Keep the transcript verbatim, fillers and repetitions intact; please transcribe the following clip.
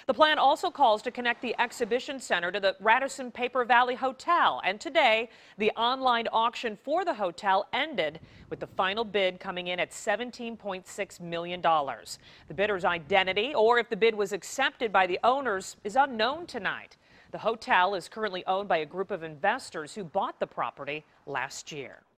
The plan also calls to connect the exhibition center to the Radisson Paper Valley Hotel. And today, the online auction for the hotel ended with the final bid coming in at seventeen point six million dollars. The bidder's identity, or if the bid was accepted by the owners, is unknown tonight. The hotel is currently owned by a group of investors who bought the property last year.